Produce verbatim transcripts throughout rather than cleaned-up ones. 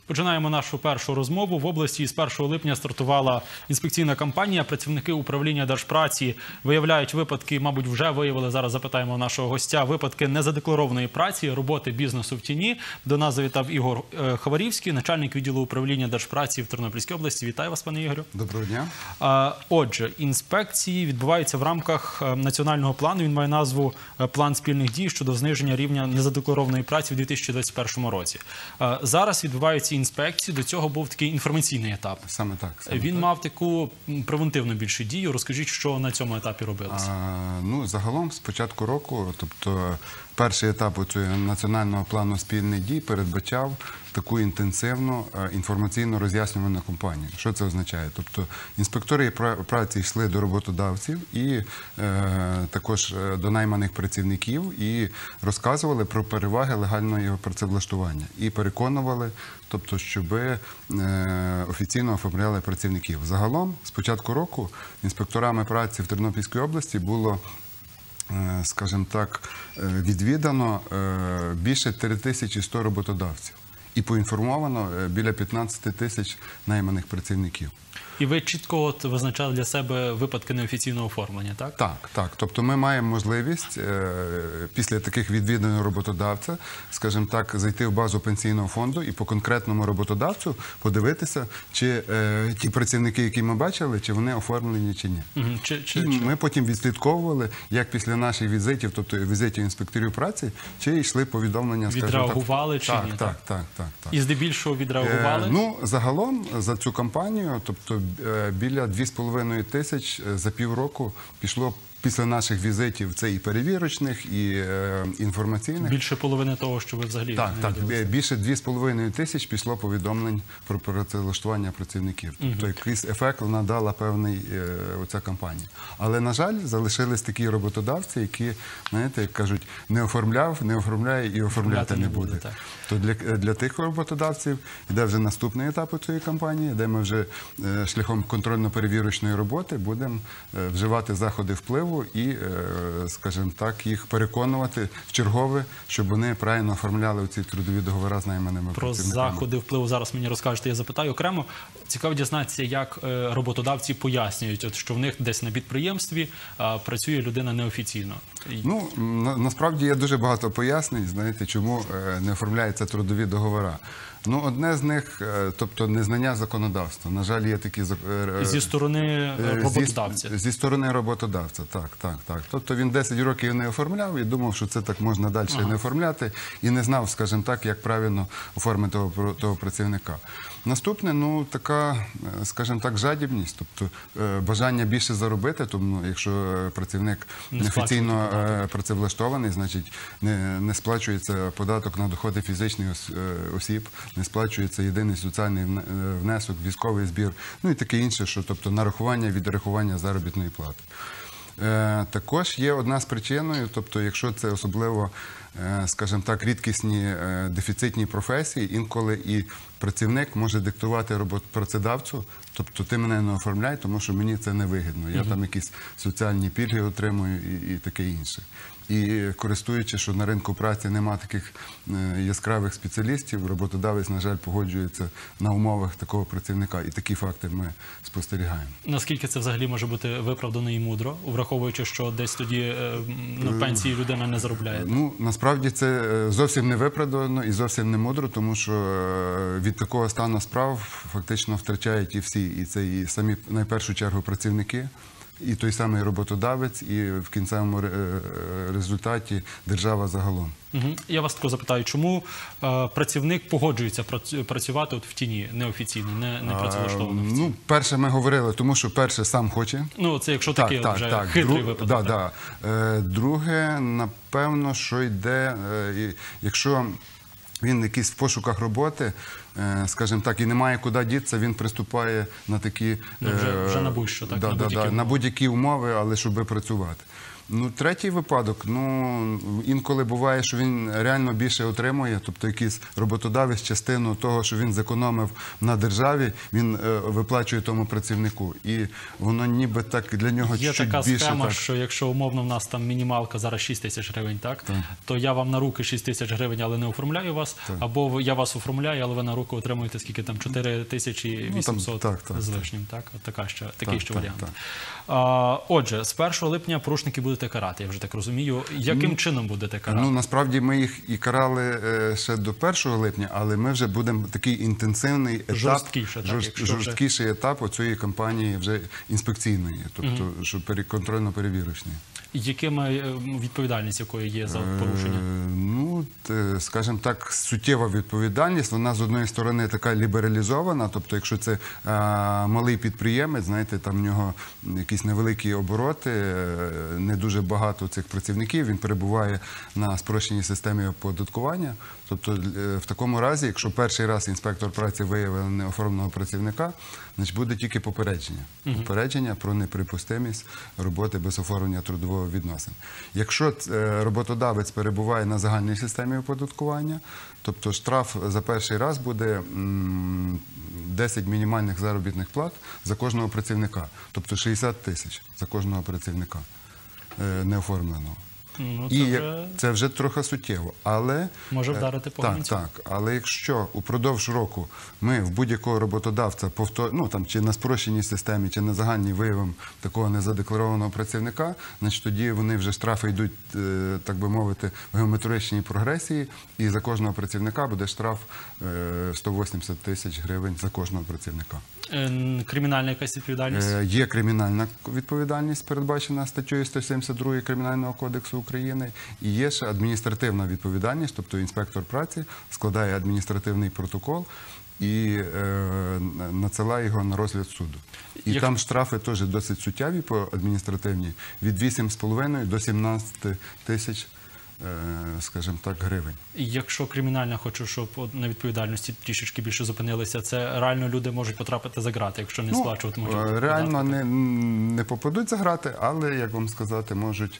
Починаємо нашу першу розмову. В області з першого липня стартувала інспекційна кампанія. Працівники управління Держпраці виявляють випадки, мабуть, вже виявили, зараз запитаємо нашого гостя, випадки незадекларованої праці, роботи бізнесу в тіні. До нас завітав Ігор Хаварівський, начальник відділу управління Держпраці в Тернопільській області. Вітаю вас, пане Ігорю. Доброго дня. Отже, інспекції відбуваються в рамках національного плану. Він має назву «План спільних дій щодо зниження рівня незадекларованої праці в дві тисячі двадцять першому році». Зараз відбуваються інспекції, до цього був такий інформаційний етап. Саме так. Саме Він так. мав таку превентивну більшу дію. Розкажіть, що на цьому етапі робилося? А, ну, загалом, з початку року, тобто перший етап цього національного плану спільних дій передбачав таку інтенсивну інформаційно роз'яснювальну кампанію. Що це означає? Тобто інспектори праці йшли до роботодавців і е, також до найманих працівників і розказували про переваги легального його працевлаштування. І переконували, тобто, щоб е, офіційно оформляли працівників. Загалом, з початку року, інспекторами праці в Тернопільській області було, скажімо так, відвідано більше три тисячі сто роботодавців. І поінформовано біля п'ятнадцяти тисяч найманих працівників. І ви чітко от визначали для себе випадки неофіційного оформлення, так? Так, так. Тобто ми маємо можливість е, після таких відвідин роботодавця, скажімо так, зайти в базу пенсійного фонду і по конкретному роботодавцю подивитися, чи е, ті працівники, які ми бачили, чи вони оформлені, чи ні. Угу. Чи, чи, і чи... ми потім відслідковували, як після наших візитів, тобто візитів інспекторів праці, чи йшли повідомлення, скажімо так. Відреагували чи так, ні? Так, так, так, так, так. І здебільшого відреагували? Е, ну, загалом за цю кампанію, тобто біля дві з половиною тисяч за півроку пішло після наших візитів, це і перевірочних, і е, інформаційних. Більше половини того, що ви взагалі Так, не так, виділили. більше дві з половиною тисяч пішло повідомлень про працевлаштування працівників. Угу. Тобто якийсь ефект вона дала певний е, оця кампанія. Але, на жаль, залишились такі роботодавці, які, знаєте, як кажуть, не оформляв, не оформляє і оформляти не буде. буде. То для, для тих роботодавців йде вже наступний етап цієї кампанії, де ми вже е, шляхом контрольно-перевірочної роботи будемо е, вживати заходи впливу і, скажімо так, їх переконувати в чергове, щоб вони правильно оформляли ці трудові договори з найманими працівниками. Про заходи впливу зараз мені розкажете, я запитаю окремо. Цікаво дізнатися, як роботодавці пояснюють, от, що в них десь на підприємстві а, працює людина неофіційно. Ну, на, насправді є дуже багато пояснень, знаєте, чому не оформляються трудові договори. Ну, одне з них, тобто, незнання законодавства. На жаль, є такі... Зі сторони роботодавця? Зі, зі сторони роботодавця, так, так, так. Тобто він десять років не оформляв і думав, що це так можна далі ага. не оформляти, і не знав, скажімо так, як правильно оформити того, того працівника. Наступне, ну, така, скажімо так, жадібність, тобто бажання більше заробити, тому якщо працівник неофіційно працевлаштований, значить не, не сплачується податок на доходи фізичних осіб, не сплачується єдиний соціальний внесок, військовий збір, ну і таке інше, що, тобто, нарахування, відрахування заробітної плати. Е, також є одна з причиною, тобто, якщо це особливо, е, скажімо так, рідкісні е, дефіцитні професії, інколи і працівник може диктувати працедавцю, тобто ти мене не оформляй, тому що мені це не вигідно, я там якісь соціальні пільги отримую і, і таке інше. І користуючись, що на ринку праці нема таких яскравих спеціалістів, роботодавець, на жаль, погоджується на умовах такого працівника. І такі факти ми спостерігаємо. Наскільки це взагалі може бути виправдано і мудро, враховуючи, що десь тоді на пенсії людина не заробляє? Ну, насправді це зовсім не виправдано і зовсім не мудро, тому що від такого стану справ фактично втрачають і всі, і це і самі, найпершу чергу, працівники, і той самий роботодавець, і в кінцевому результаті держава загалом. Угу. Я вас тако запитаю, чому е, працівник погоджується працювати от в тіні неофіційно, не, не працевлаштовано? Ну, перше ми говорили, тому що перше сам хоче. Ну, це якщо такий так, вже так, хитрий Друг, випадок. Да, да. Е, друге, напевно, що йде, е, якщо він якийсь в пошуках роботи, скажімо так, і немає куди дітися, він приступає на такі... Ну, вже, вже на будь-що, так? Да, на будь-які да, будь умови, але щоб працювати. Ну, третій випадок, ну, інколи буває, що він реально більше отримує, тобто якийсь роботодавець частину того, що він зекономив на державі, він е, виплачує тому працівнику. І воно ніби так для нього Є чуть така більше. схема, Так. що якщо умовно в нас там мінімалка зараз шість тисяч гривень, так? Так. То я вам на руки шість тисяч гривень, але не оформляю вас, Так. або ви- я вас оформляю, але ви на руки отримуєте скільки там чотири тисячі вісімсот Ну, так, так, з так. лишнім, так? От така ще, такий Так, ще так, варіант. так. А, отже, з першого липня порушники будете карати, я вже так розумію. Яким чином будете карати? Ну, насправді ми їх і карали е, ще до першого липня, але ми вже будемо такий інтенсивний етап, Жорсткіше, так, жорст- якщо вже- жорсткіший етап оцієї кампанії вже інспекційної, тобто що пере- контрольно-перевірочної. Якими е, відповідальність якої є за порушення? Е, Ну, т- скажімо так, суттєва відповідальність. Вона з одної сторони така лібералізована, тобто, якщо це е, малий підприємець, знаєте, там в нього якісь невеликі обороти, е, не дуже багато цих працівників, він перебуває на спрощеній системі оподаткування. Тобто, е, в такому разі, якщо перший раз інспектор праці виявив неоформленого працівника, значить буде тільки попередження. Попередження про неприпустимість роботи без оформлення трудового відносин. Якщо е, роботодавець перебуває на загальній системі оподаткування, тобто штраф за перший раз буде м, десять мінімальних заробітних плат за кожного працівника, тобто шістдесят тисяч за кожного працівника е, неоформленого. Ну, це І вже як- це вже трохи суттєво, але може е, вдарити по так, гаманцю. так. Але якщо упродовж року ми в будь-якого роботодавця повтор... ну, там, чи на спрощеній системі, чи на загальній виявимо такого незадекларованого працівника, значить тоді вони вже штрафи йдуть, е, так би мовити, в геометричній прогресії, і за кожного працівника буде штраф е, сто вісімдесят тисяч гривень за кожного працівника. Е, Кримінальна якась відповідальність? Е, Є кримінальна відповідальність, передбачена статтею сто сімдесят два Кримінального кодексу України, і є ще адміністративна відповідальність, тобто інспектор праці складає адміністративний протокол і е, надсилає його на розгляд суду. І Як- там штрафи теж досить суттєві по адміністративній, від вісім з половиною до сімнадцяти тисяч, е, скажімо так, гривень. Якщо кримінальна, хочу, щоб от на відповідальності трішечки більше зупинилися, це реально люди можуть потрапити за грати, якщо не сплачуватимуть. е, реально податки. не, не попадуть за грати, але, як вам сказати, можуть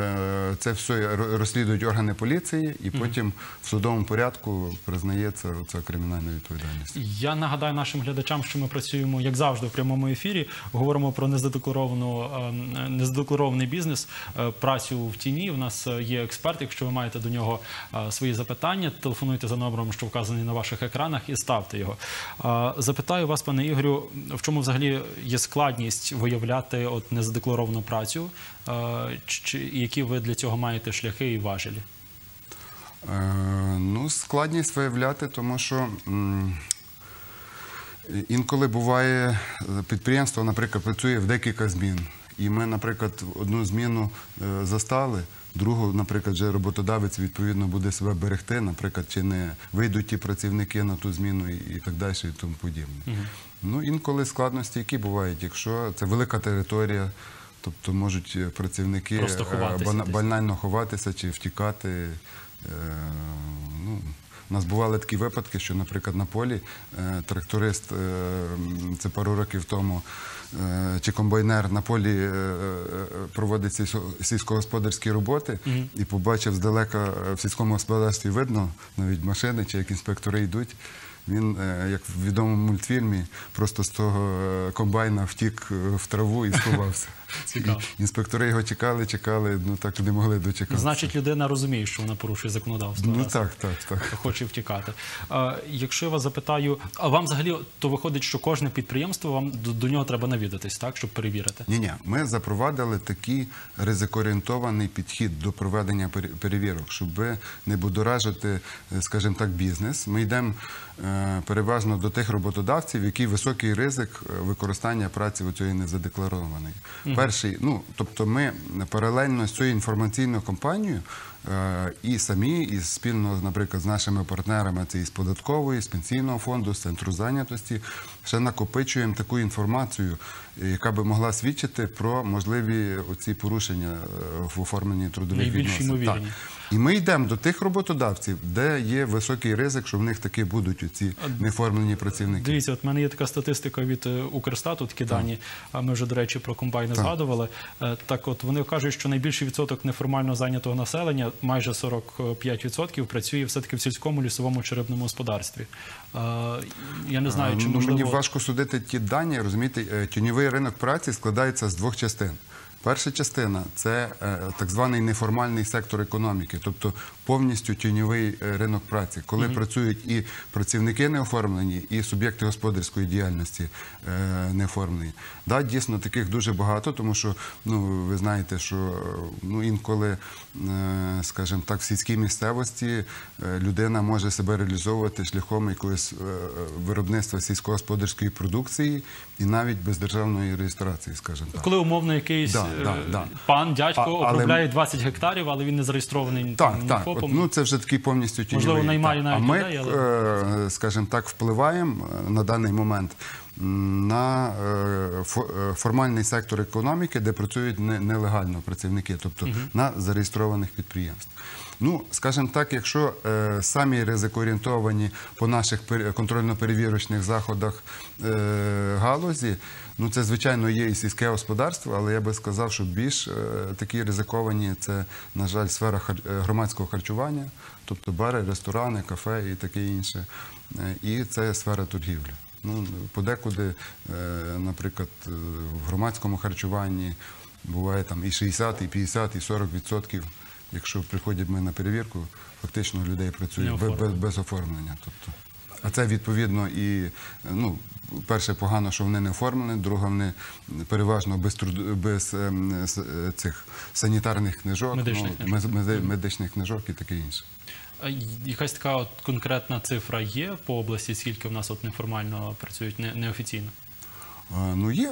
е, це все ро- розслідують органи поліції, і потім в судовому порядку признається ця кримінальна відповідальність. Я нагадаю нашим глядачам, що ми працюємо, як завжди, в прямому ефірі. Говоримо про незадекларовану, е, незадекларований бізнес, е, працю в тіні. У нас е, є експерт. Якщо ви маєте до нього е, свої запитання, телефонуйте за номером, що вказаний на ваших екранах, і ставте його. Е, Запитаю вас, пане Ігорю, в чому взагалі є складність виявляти от незадекларовану працю? Е, чи- Які ви для цього маєте шляхи і важелі? Е, ну, складність виявляти, тому що м, інколи буває, е, підприємство, наприклад, працює в декілька змін. І ми, наприклад, одну зміну е, застали, другу, наприклад, вже роботодавець відповідно буде себе берегти, наприклад, чи не вийдуть ті працівники на ту зміну і, і так далі, і тому подібне. Ну, інколи складності які бувають, якщо це велика територія, тобто можуть е, працівники Просто е, ховатися бана- десь. банально ховатися чи втікати. Е, ну, у нас бували такі випадки, що, наприклад, на полі е, тракторист, е, м, це пару років тому, е, чи комбайнер на полі е, е, проводить сільсько- сільськогосподарські роботи і побачив здалека е, в сільському господарстві видно, навіть машини, чи як інспектори йдуть. Він, е, як в відомому мультфільмі, просто з того е, комбайна втік е, в траву і сховався. Цікаво. І інспектори його чекали, чекали, ну так не могли дочекатися. Значить, людина розуміє, що вона порушує законодавство. Ну раз. так, так, так. Хоче втікати. А, якщо я вас запитаю, а вам взагалі то виходить, що кожне підприємство, вам до, до нього треба навідатись, так, щоб перевірити? Ні-ні, ми запровадили такий ризикоорієнтований підхід до проведення пере- перевірок, щоб не будоражити, е, скажімо так, бізнес. Ми йдемо е, переважно до тих роботодавців, які високий ризик е, використання праці у цієї незадекларованої. Перший, ну, тобто ми паралельно з цією інформаційною кампанією е, і самі, і спільно, наприклад, з нашими партнерами, це із податкової, з пенсійного фонду, з центру зайнятості, ще накопичуємо таку інформацію, яка би могла свідчити про можливі оці порушення е, в оформленні трудових Найбільш відносин. ймовірні. Так. І ми йдемо до тих роботодавців, де є високий ризик, що в них таки будуть оці неоформлені працівники. Дивіться, от в мене є така статистика від е, Укрстату, такі дані, а ми вже, до речі, про комбайни згадували. Е, Так от, вони кажуть, що найбільший відсоток неформально зайнятого населення, майже сорок п'ять відсотків, працює все-таки в сільському, лісовому чи рибному господарстві. Е, Я не знаю, чи Ну, можливо... Мені важко судити ті дані, розумієте, е, тіньовий ринок праці складається з двох частин. Перша частина – це е, так званий неформальний сектор економіки, тобто повністю тіньовий е, ринок праці, коли mm-hmm. працюють і працівники неоформлені, і суб'єкти господарської діяльності е, неоформлені. Да, дійсно, таких дуже багато, тому що, ну, ви знаєте, що ну, інколи, е, скажімо так, в сільській місцевості е, людина може себе реалізовувати шляхом якогось е, виробництва сільськогосподарської продукції і навіть без державної реєстрації, скажімо так. Коли умовно якийсь Да, да, да. пан, дядько А, але... обробляє двадцять гектарів, але він не зареєстрований так, ні так. ФОПом. От, ну, це вже такий повністю тіньовий. Можливо, наймає навіть а ми, людей, але... е, скажімо так, впливаємо на даний момент на е, формальний сектор економіки, де працюють не, нелегально працівники, тобто угу. на зареєстрованих підприємствах. Ну, скажімо так, якщо е, самі ризикоорієнтовані по наших контрольно-перевірочних заходах е, галузі, ну, це, звичайно, є і сільське господарство, але я би сказав, що більш е, такі ризиковані – це, на жаль, сфера хар... громадського харчування, тобто бари, ресторани, кафе і таке інше. Е, і це сфера торгівлі. Ну, подекуди, е, наприклад, в громадському харчуванні буває там і шістдесят, і п'ятдесят, і сорок відсотків. Якщо приходять ми на перевірку, фактично людей працює без, без, без оформлення. Тобто, а це відповідно і, ну, перше, погано, що вони не оформлені, друге, вони переважно без, труд... без ем, цих санітарних книжок, медичних, ну, книжок. Мед... медичних книжок і таке інше. А якась така от конкретна цифра є по області, скільки в нас от неформально працюють, не, неофіційно? Ну, є.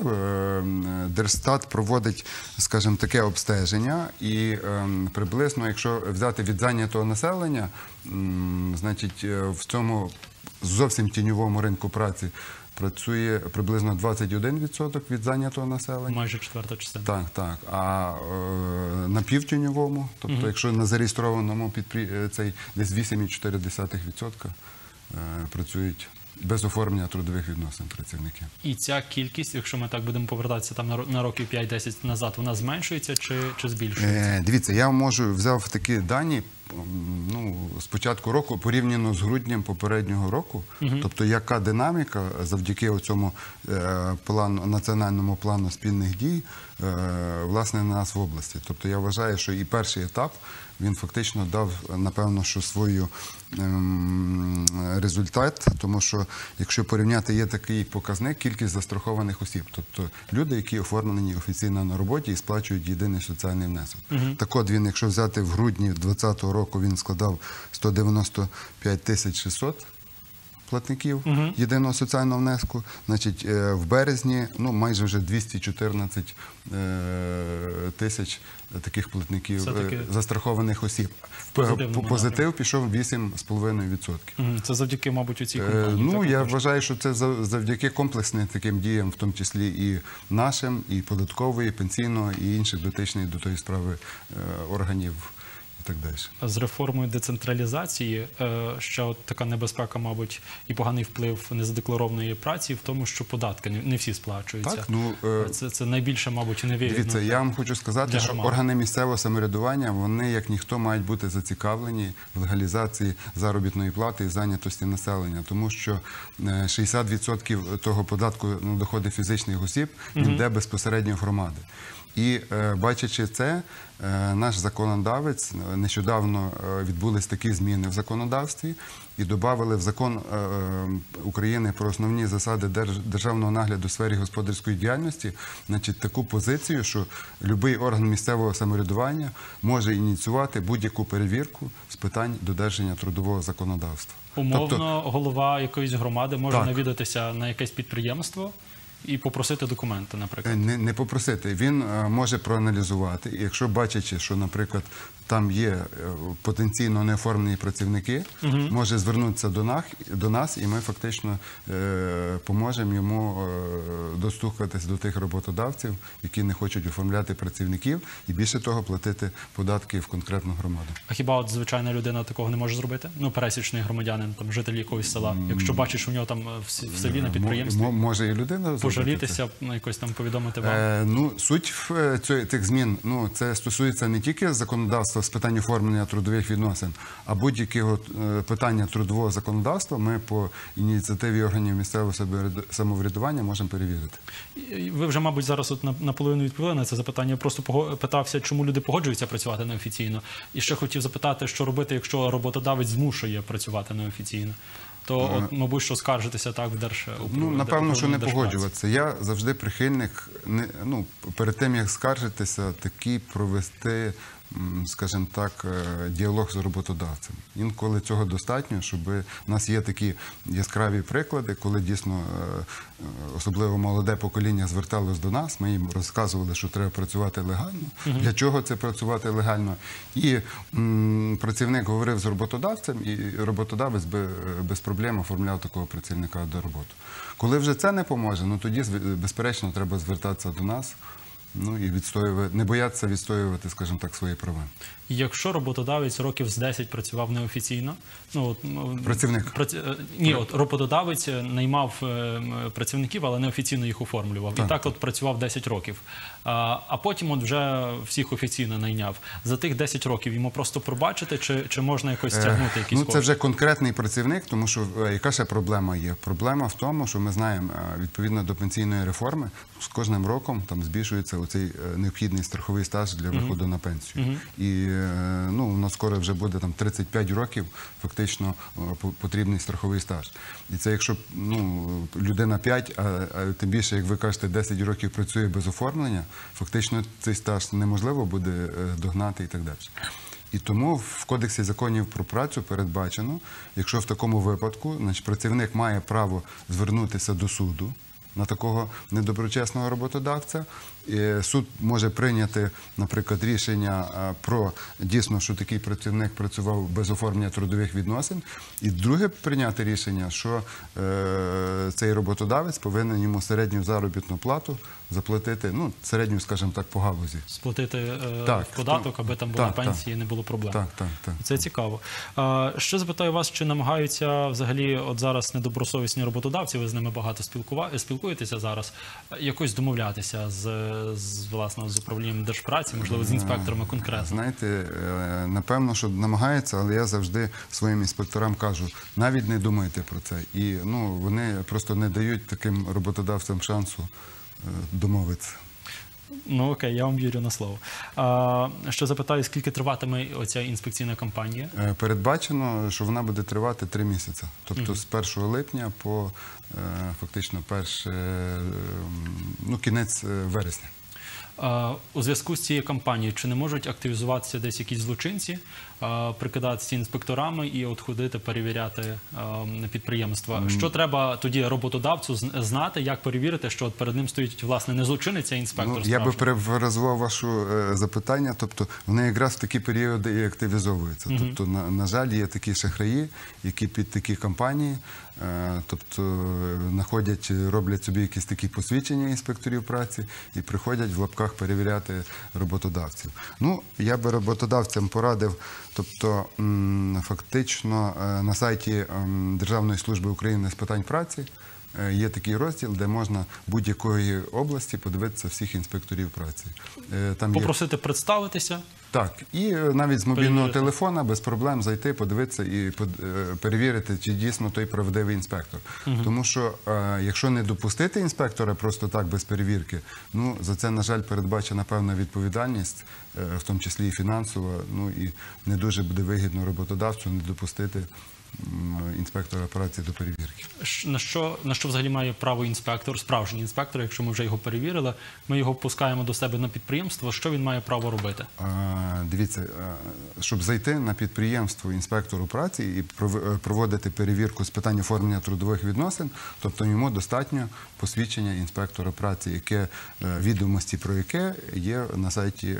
Держстат проводить, скажімо, таке обстеження, і приблизно, якщо взяти від зайнятого населення, значить, в цьому зовсім тіньовому ринку праці працює приблизно двадцять один відсоток від зайнятого населення. Майже четверта частина. Так, так. А е, на півтіньовому, тобто, угу. якщо на зареєстрованому підприємстві, цей десь вісім цілих чотири десятих відсотка е, працюють без оформлення трудових відносин працівники. І ця кількість, якщо ми так будемо повертатися там на років п'ять-десять назад, вона зменшується чи, чи збільшується? Е, дивіться, я можу взяв такі дані, ну, з початку року порівняно з груднем попереднього року, угу. тобто яка динаміка завдяки цьому е, плану, національному плану спільних дій, е, власне, на нас в області. Тобто я вважаю, що і перший етап, він фактично дав, напевно, що свою ем, результат, тому що, якщо порівняти, є такий показник, кількість застрахованих осіб, тобто люди, які оформлені офіційно на роботі і сплачують єдиний соціальний внесок. Угу. Так от він, якщо взяти в грудні двадцятого року, він складав сто дев'яносто п'ять тисяч шістсот платників угу. єдиного соціального внеску. Значить, в березні, ну, майже вже двісті чотирнадцять тисяч таких платників, Все-таки застрахованих осіб. Позитив пішов вісім цілих п'ять десятих відсотка. Угу. Це завдяки, мабуть, у цій компанії? Ну, так, я також? вважаю, що це завдяки комплексним таким діям, в тому числі і нашим, і податкової, і пенсійного, і інших дотичних до тої справи органів. Так далі. З реформою децентралізації ще от така небезпека, мабуть, і поганий вплив незадекларованої праці в тому, що податки не всі сплачуються. Так, ну, це, це найбільше, мабуть, невірно. Дивіться, я вам хочу сказати, що органи місцевого самоврядування, вони, як ніхто, мають бути зацікавлені в легалізації заробітної плати і зайнятості населення, тому що шістдесят відсотків того податку на доходи фізичних осіб він йде безпосередньо в громади. І, бачачи це, наш законодавець, нещодавно відбулись такі зміни в законодавстві і додали в закон України про основні засади державного нагляду у сфері господарської діяльності, значить, таку позицію, що будь-який орган місцевого самоврядування може ініціювати будь-яку перевірку з питань додержання трудового законодавства. Умовно, тобто, голова якоїсь громади може так. навідатися на якесь підприємство і попросити документи, наприклад? Не, не попросити. Він може проаналізувати. І якщо бачачи, що, наприклад, там є е, потенційно неоформлені працівники, може звернутися до нас, до нас, і ми фактично е, поможемо йому е, достукатись до тих роботодавців, які не хочуть оформляти працівників, і більше того, платити податки в конкретну громаду. А хіба от звичайна людина такого не може зробити? Ну, пересічний громадянин, там, житель якогось села. Якщо бачиш, що в нього там в с- в селі на підприємстві, М- може і людина зробити це? пожалітися, ну, якось там повідомити вам. Е, ну, суть в е, цьо- цих змін, ну, це стосується не тільки законодавства з питань оформлення трудових відносин, а будь-якого е, питання трудового законодавства ми по ініціативі органів місцевого самовряд- самоврядування можемо перевірити. І Ви вже, мабуть, зараз от на- наполовину відповіли на це запитання. Я просто пого- питався, чому люди погоджуються працювати неофіційно. І ще хотів запитати, що робити, якщо роботодавець змушує працювати неофіційно. То, от, мабуть, що скаржитися так в Держуправління. Ну, напевно, що не погоджуватися. Я завжди прихильник, не, ну, перед тим, як скаржитися, такі провести, м, скажімо так, е, діалог з роботодавцем. Інколи цього достатньо, щоб у нас є такі яскраві приклади, коли дійсно е, е, особливо молоде покоління зверталось до нас, ми їм розказували, що треба працювати легально, для чого це працювати легально. І м, працівник говорив з роботодавцем, і роботодавець би, без проблем оформляв такого працівника до роботи. Коли вже це не поможе, ну тоді, зв- безперечно, треба звертатися до нас, ну і відстоювати, не боятися відстоювати, скажімо так, свої права. Якщо роботодавець років з десять працював неофіційно, ну от м, Працівник. праці- е, ні, от роботодавець наймав е, м, працівників, але неофіційно їх оформлював. Так, І так от працював десять років. А, а потім от вже всіх офіційно найняв. За тих десять років йому просто пробачити, чи, чи можна якось стягнути якісь Ну, це кошти? вже конкретний працівник, тому що е, яка ще проблема є? Проблема в тому, що ми знаємо, е, відповідно до пенсійної реформи, з кожним роком там збільшується оцей е, необхідний страховий стаж для виходу на пенсію. І е, ну, у нас скоро вже буде там тридцять п'ять років фактично е, по- потрібний страховий стаж. І це якщо ну, людина п'ять, а, а тим більше, як ви кажете, десять років працює без оформлення, фактично цей стаж неможливо буде е, догнати і так далі. І тому в Кодексі законів про працю передбачено, якщо в такому випадку, значить, працівник має право звернутися до суду на такого недоброчесного роботодавця. І суд може прийняти, наприклад, рішення а, про дійсно, що такий працівник працював без оформлення трудових відносин. І друге прийняти рішення, що е, цей роботодавець повинен йому середню заробітну плату заплатити, ну, середню, скажімо так, по галузі. Сплатити е, Так, податок, аби там була так, пенсія і не було проблем. Так, так, так. Це цікаво. А, ще запитаю вас, чи намагаються взагалі от зараз недобросовісні роботодавці, ви з ними багато спілкува... спілкуєтеся зараз, якось домовлятися з, з, власне, з управлінням Держпраці, можливо, з інспекторами конкретно? Знаєте, е, напевно, що намагаються, але я завжди своїм інспекторам кажу, навіть не думайте про це. І ну, вони просто не дають таким роботодавцям шансу е, домовитися. Ну окей, я вам вірю на слово. А, ще запитаю, скільки триватиме оця інспекційна кампанія? Е, Передбачено, що вона буде тривати три місяці. Тобто з першого липня по е, фактично перше, е, ну, кінець е, вересня. А, у зв'язку з цією кампанією, чи не можуть активізуватися десь якісь злочинці, а, прикидатися інспекторами і от ходити перевіряти а, підприємства? Що треба тоді роботодавцю з- знати, як перевірити, що от перед ним стоїть, власне, не злочинець, а інспектор? Ну, я би справжній? перефразував ваше е, запитання, тобто вони якраз в такі періоди і активізовуються. Тобто, на, на жаль, є такі шахраї, які під такі кампанії, е, тобто е, знаходять, роблять собі якісь такі посвідчення інспекторів праці і приходять в лапках перевіряти роботодавців. Ну, я би роботодавцям порадив, тобто м, фактично е, на сайті ем, Державної служби України з питань праці е, є такий розділ, де можна будь-якої області подивитися всіх інспекторів праці. Е, Там є... Попросити представитися. Так, і е, навіть з мобільного Перевірити. телефона без проблем зайти, подивитися і под- е, перевірити, чи дійсно той правдивий інспектор. Тому що е, якщо не допустити інспектора просто так без перевірки, ну за це, на жаль, передбачена певна відповідальність, е, в тому числі і фінансова, ну і не дуже буде вигідно роботодавцю не допустити м, інспектора праці до перевірки. Ш- На що, на що взагалі має право інспектор, справжній інспектор, якщо ми вже його перевірили, ми його пускаємо до себе на підприємство, що він має право робити? А, Дивіться, а, щоб зайти на підприємство інспектору праці і пров- е, проводити перевірку з питань оформлення трудових відносин, тобто йому достатньо посвідчення інспектора праці, яке е, відомості про яке є на сайті м,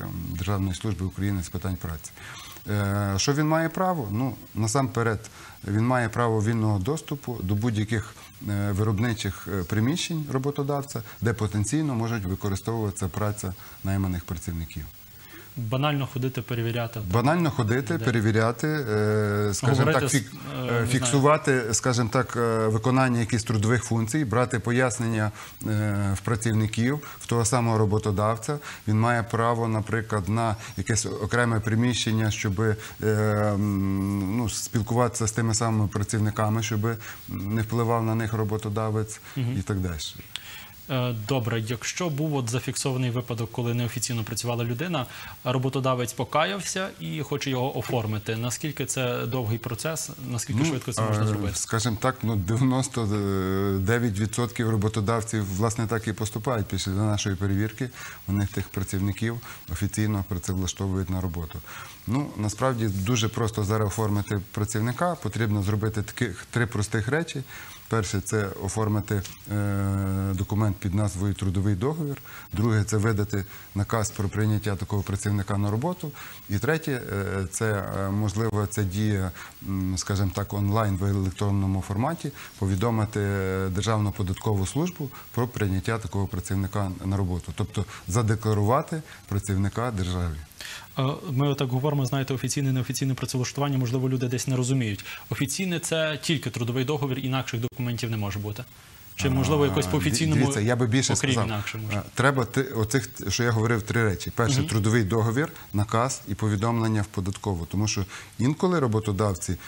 Державної служби України з питань праці. Що він має право? Ну, насамперед, він має право вільного доступу до будь-яких виробничих приміщень роботодавця, де потенційно можуть використовуватися праця найманих працівників. Банально ходити, перевіряти. Банально ходити, перевіряти, скажімо так, фік... фіксувати, скажімо так, виконання якихось трудових функцій, брати пояснення в працівників, в того самого роботодавця. Він має право, наприклад, на якесь окреме приміщення, щоб ну, спілкуватися з тими самими працівниками, щоб не впливав на них роботодавець угу. і так далі. Добре, якщо був от зафіксований випадок, коли неофіційно працювала людина, роботодавець покаявся і хоче його оформити. Наскільки це довгий процес? Наскільки ну, швидко це можна зробити? Скажімо так, ну, дев'яносто дев'ять відсотків роботодавців власне так і поступають після нашої перевірки. Вони тих працівників офіційно працевлаштовують на роботу. Ну, насправді дуже просто зараз оформити працівника. Потрібно зробити таких три простих речі. Перше – це оформити е, документ під назвою «Трудовий договір». Друге – це видати наказ про прийняття такого працівника на роботу. І третє е, – це, можливо, це дія, скажімо так, онлайн в електронному форматі, повідомити Державну податкову службу про прийняття такого працівника на роботу. Тобто задекларувати працівника державі. Ми отак говоримо, знаєте, офіційне, неофіційне працевлаштування, можливо, люди десь не розуміють. Офіційне – це тільки трудовий договір, інакших документів не може бути? Чи, можливо, якось по офіційному, Дивіться, я би більше окрім сказав, інакше може? Треба, оцих, що я говорив, три речі. Перше, угу. трудовий договір, наказ і повідомлення в податкову. Тому що інколи роботодавці,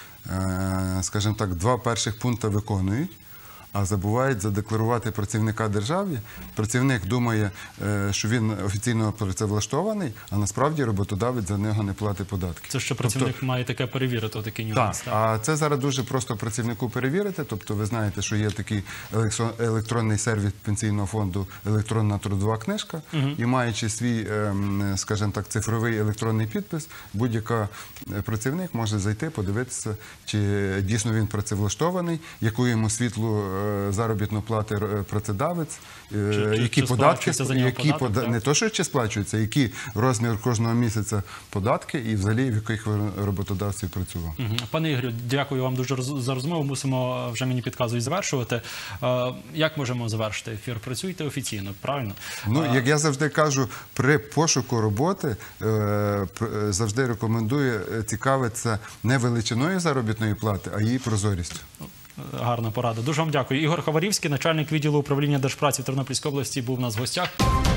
скажімо так, два перших пункти виконують, а забувають задекларувати працівника державі. Працівник думає, що він офіційно працевлаштований, а насправді роботодавець за нього не платить податки. Це що працівник тобто, має таке перевірити, такий нюанс. Так, а це зараз дуже просто працівнику перевірити. Тобто ви знаєте, що є такий електронний сервіс пенсійного фонду «Електронна трудова книжка», угу. і маючи свій, скажімо так, цифровий електронний підпис, будь-який працівник може зайти, подивитися, чи дійсно він працевлаштований, яку йому світлу заробітну плати працедавець, чи, які чи податки, які податок, не то, що чи сплачуються, які розмір кожного місяця податки і взагалі в яких роботодавців працював. Угу. Пане Ігорю, дякую вам дуже за розмову. Мусимо, вже мені підказують, завершувати. Як можемо завершити ефір? Працюйте офіційно, правильно? Ну, як я завжди кажу, при пошуку роботи завжди рекомендую цікавитися не величиною заробітної плати, а її прозорістю. Гарна порада. Дуже вам дякую. Ігор Хаварівський, начальник відділу управління Держпраці в Тернопільській області, був у нас в гостях.